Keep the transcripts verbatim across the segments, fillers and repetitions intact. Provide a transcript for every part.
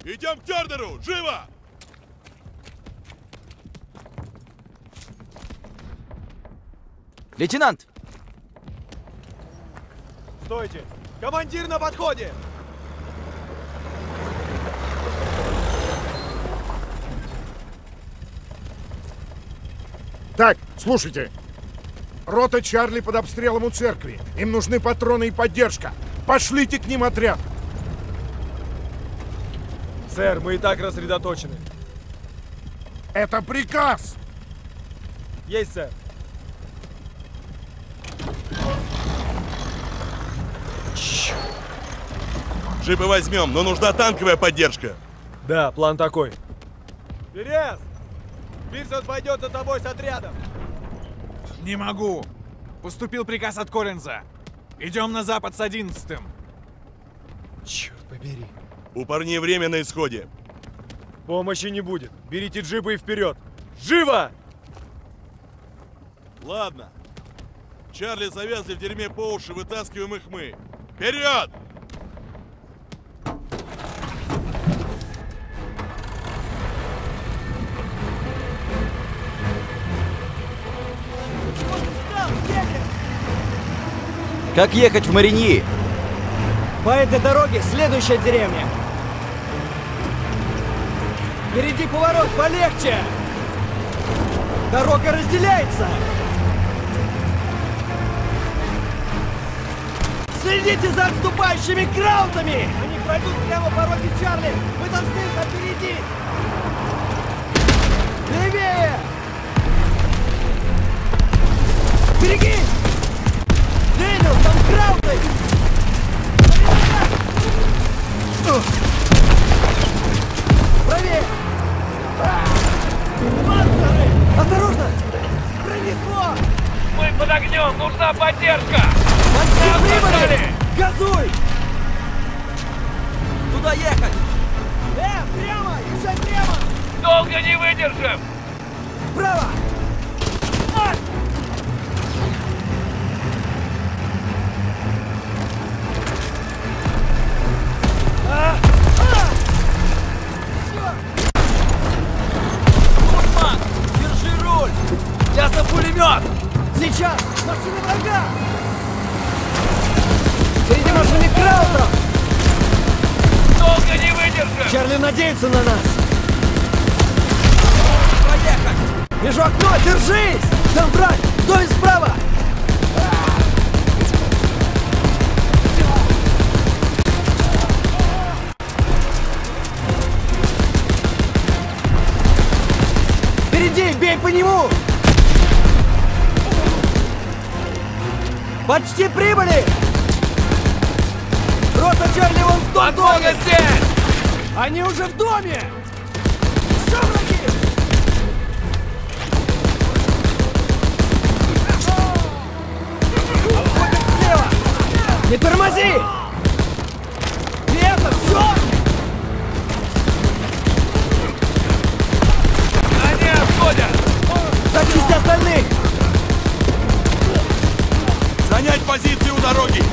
Идем к Тернеру! Живо! Лейтенант! Стойте! Командир на подходе! Так, слушайте. Рота Чарли под обстрелом у церкви. Им нужны патроны и поддержка. Пошлите к ним отряд. Сэр, мы и так рассредоточены. Это приказ! Есть, сэр. Джипы возьмем, но нужна танковая поддержка. Да, план такой. Перес! Пирсон пойдет за тобой с отрядом. Не могу. Поступил приказ от Коллинза. Идем на запад с одиннадцатым. Черт побери. У парней время на исходе. Помощи не будет. Берите джипы и вперед. Живо! Ладно. Чарли завязли в дерьме по уши, вытаскиваем их мы. Вперед! Как ехать в Мариньи? По этой дороге следующая деревня. Впереди поворот, полегче! Дорога разделяется! Следите за отступающими краутами! Они пройдут прямо по роте Чарли! Мы должны их опередить! Левее! Береги! Дэниелс, там крауты! Правее! Панциры! Осторожно! Пронесло! Мы под огнем! Нужна поддержка! Почти прибыли! Газуй! Туда ехать! Э, прямо! Езжай прямо! Долго не выдержим! Право! А! А! А! Осман, держи руль! Я за пулемет! Сейчас! Машина врага! Впереди машины краутов! Долго не выдержим! Чарли надеется на нас! Проехать! Вижу окно! Держись! Там враг! В доме справа! Впереди! Бей по нему! Почти прибыли! Рота Чарли вон в том Подмога доме! здесь! Они уже в доме! Что, враги? Обходят слева! Не тормози! И это все! Они отходят! Зачисти остальных! Занять позицию у дороги!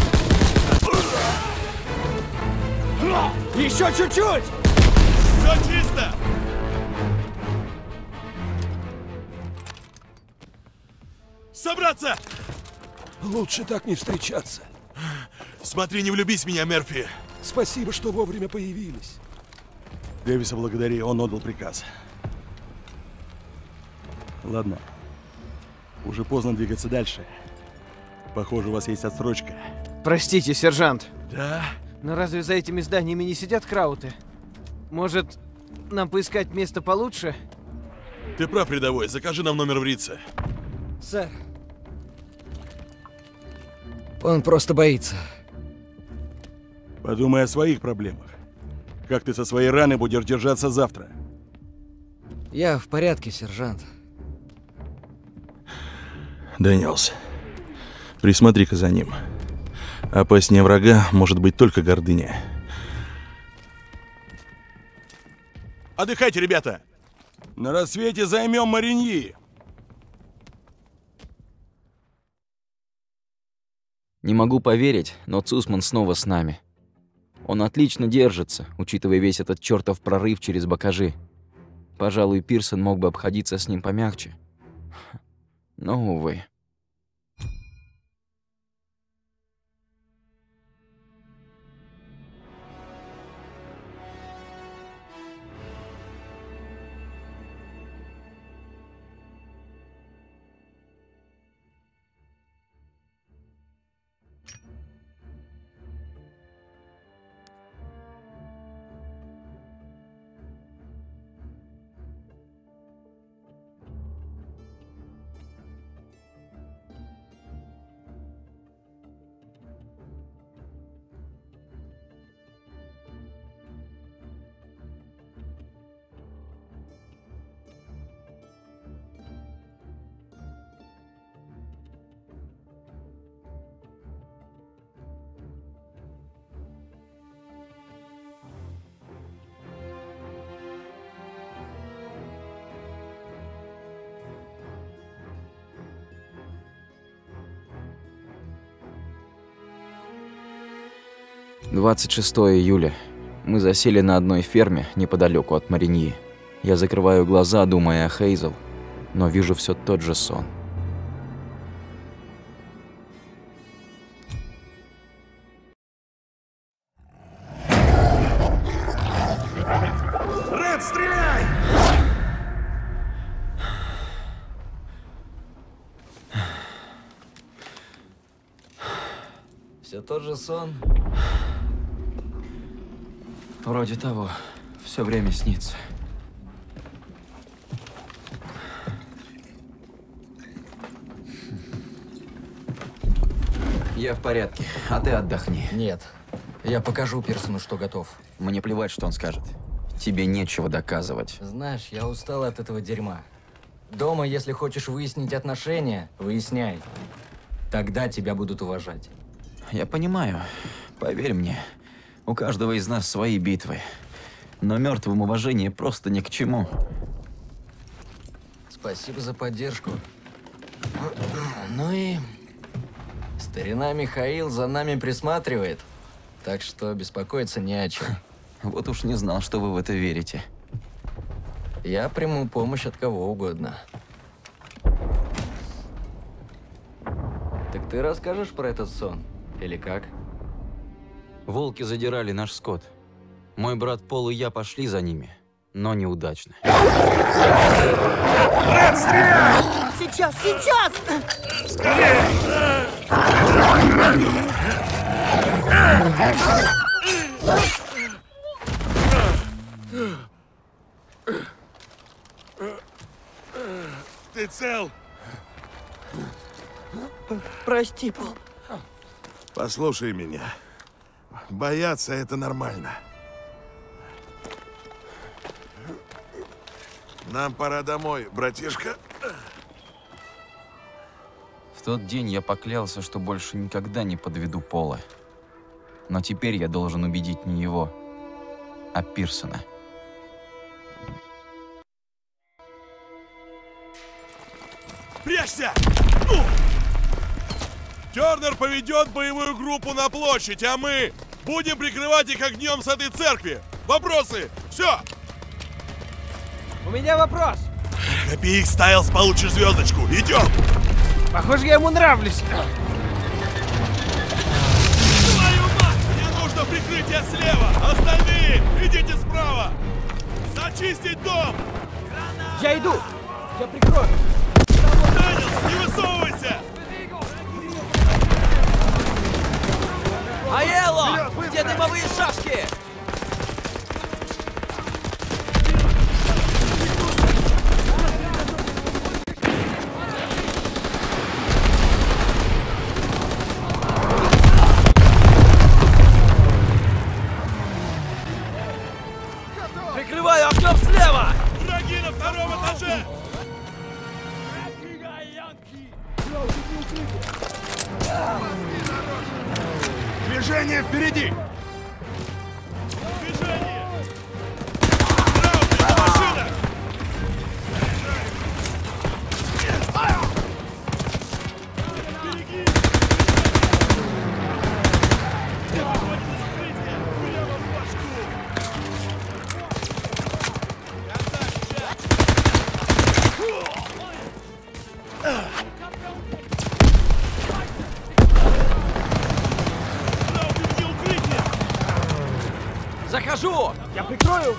Еще чуть-чуть! Все чисто! Собраться! Лучше так не встречаться. Смотри, не влюбись в меня, Мерфи. Спасибо, что вовремя появились. Дэвиса благодари, он отдал приказ. Ладно. Уже поздно двигаться дальше. Похоже, у вас есть отсрочка. Простите, сержант. Да? Но разве за этими зданиями не сидят крауты? Может, нам поискать место получше? Ты прав, рядовой. Закажи нам номер в Рице. Сэр. Он просто боится. Подумай о своих проблемах. Как ты со своей раной будешь держаться завтра? Я в порядке, сержант. Дэниелс, присмотри-ка за ним. Опаснее врага может быть только гордыня. Отдыхайте, ребята! На рассвете займем Мариньи. Не могу поверить, но Цусман снова с нами. Он отлично держится, учитывая весь этот чертов прорыв через бакажи. Пожалуй, Пирсон мог бы обходиться с ним помягче. Но, увы. двадцать шестое июля. Мы засели на одной ферме неподалеку от Мариньи. Я закрываю глаза, думая о Хейзел, но вижу все тот же сон. Ред, стреляй! Все тот же сон. Вроде того. Все время снится. Я в порядке, а ты отдохни. Нет. Я покажу Пирсону, что готов. Мне плевать, что он скажет. Тебе нечего доказывать. Знаешь, я устал от этого дерьма. Дома, если хочешь выяснить отношения, выясняй. Тогда тебя будут уважать. Я понимаю. Поверь мне, у каждого из нас свои битвы. Но мертвым уважение просто ни к чему. Спасибо за поддержку. Ну и... Старина Михаил за нами присматривает. Так что беспокоиться не о чем. Вот уж не знал, что вы в это верите. Я приму помощь от кого угодно. Так ты расскажешь про этот сон? Или как? Волки задирали наш скот. Мой брат Пол и я пошли за ними, но неудачно. Ред, стреляй! Сейчас, сейчас! Скорее! Ты цел? Прости, Пол. Послушай меня. Бояться — это нормально. Нам пора домой, братишка. В тот день я поклялся, что больше никогда не подведу Пола. Но теперь я должен убедить не его, а Пирсона. Прячься! Ну! Тернер поведет боевую группу на площадь, а мы будем прикрывать их огнем с этой церкви. Вопросы? Все! У меня вопрос. Копи их, Стайлс, получишь звездочку. Идем! Похоже, я ему нравлюсь. Твою мать! Мне нужно прикрытие слева! Остальные идите справа! Зачистить дом! Я иду! Я прикрою! Дэнилс, не высовывайся! Аэлло! Где дымовые шашки? Прикрываю окном слева! Враги на втором этаже! Движение впереди! Движение! Краут, это машина! Береги! Где проходит закрытие? Я прикрою!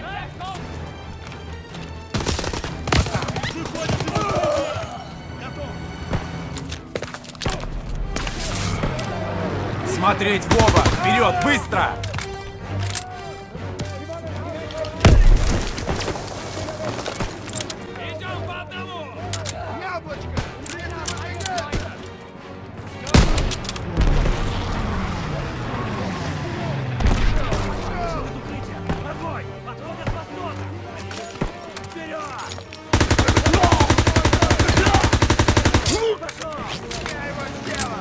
Смотреть в оба! Вперед, быстро! Идем по одному! Огонь! Подходят с востока! Вперед! Пошел! Я его сделал!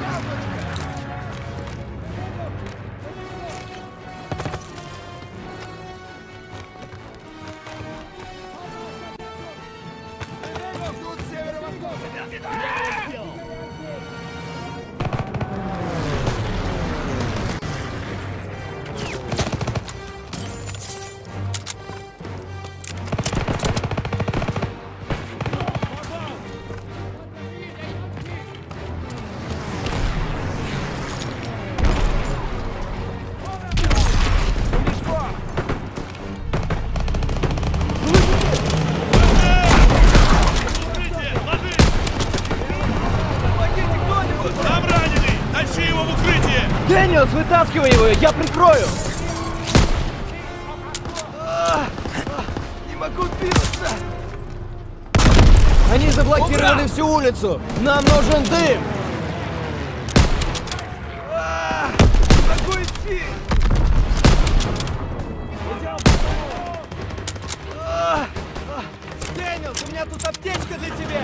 Дэниелс, вытаскивай его, я прикрою! Не могу двинуться! Они заблокировали всю улицу! Нам нужен дым! Не могу идти! Дэниелс, у меня тут аптечка для тебя!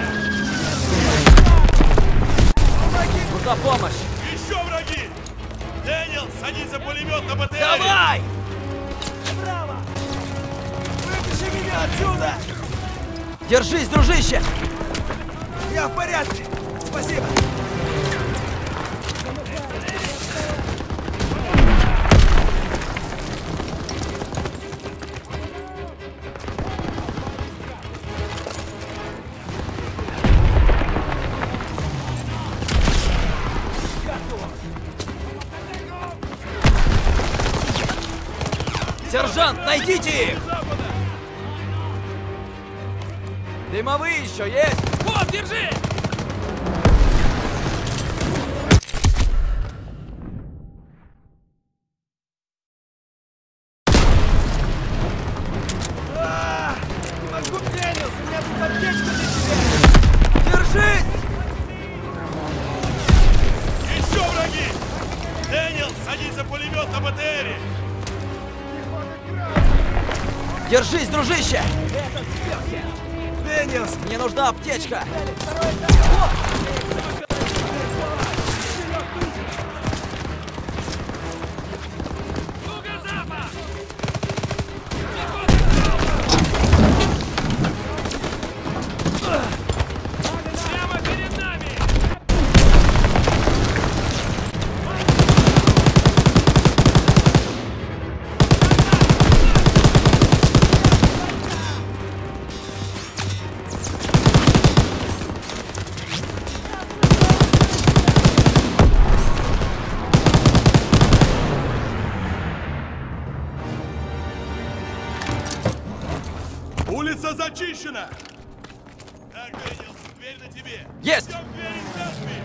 Помоги! Нужна помощь! Еще враги! Дэниел, садись за пулемет на БТР! Давай! Браво! Вытащи меня отсюда! Держись, дружище! Я в порядке! Спасибо! Сержант, найдите их! Дымовые еще есть? Вот, держи! Не могу, Дэниелс, у меня тут аптечка для тебя! Держись! Еще враги! Дэниел, садись за пулемет на БТРе! Держись, дружище! Дэниелс! Мне нужна аптечка! Прямо перед нами! Улица зачищена! Так, Дэниелс, дверь на тебе! Есть! Идем к двери церкви!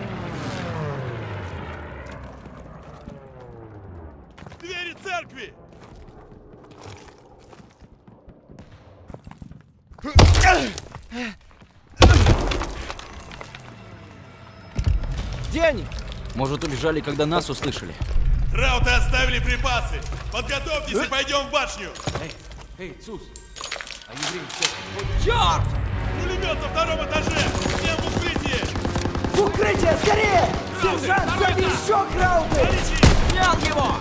К двери церкви! Где они? Может, убежали, когда нас услышали? Рауты оставили припасы! Подготовьтесь и пойдем в башню! Эй, Цус! А евреи все... Черт! Пулемет на втором этаже! Всем в укрытие! В укрытие, скорее! Сержант, зови еще крауты! Снял его!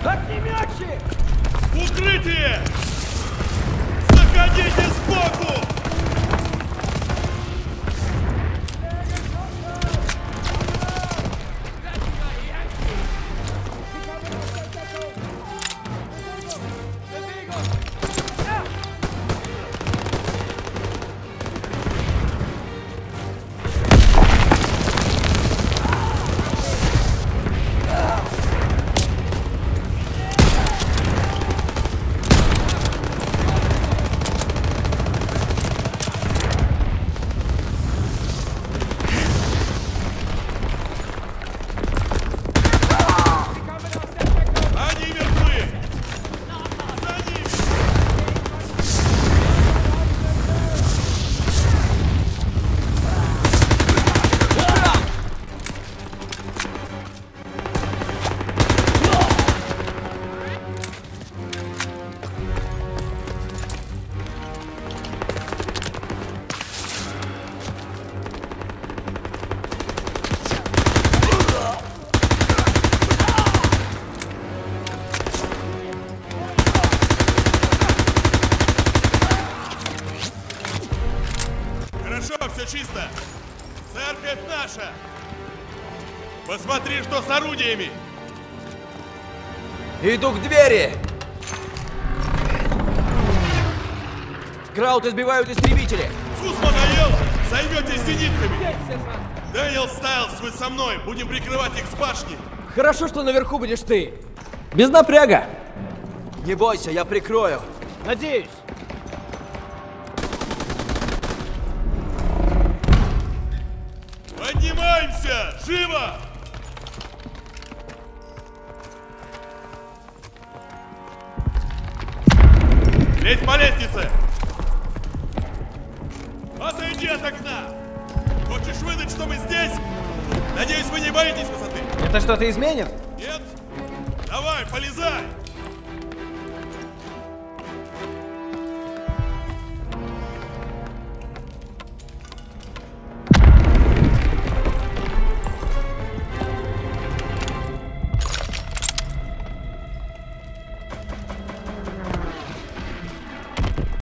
Огнеметчик! Укрытие! Заходите сбоку! Чисто! Церковь наша! Посмотри, что с орудиями! Иду к двери! Краут избивают истребители! Сусма наел! Займетесь зенитками! Дэниел Стайлс, вы со мной! Будем прикрывать их с башни! Хорошо, что наверху будешь ты! Без напряга! Не бойся, я прикрою! Надеюсь! Поднимаемся! Живо! Лезь по лестнице! Отойди от окна! Хочешь выдать, что мы здесь? Надеюсь, вы не боитесь высоты? Это что-то изменит? Нет? Давай, полезай!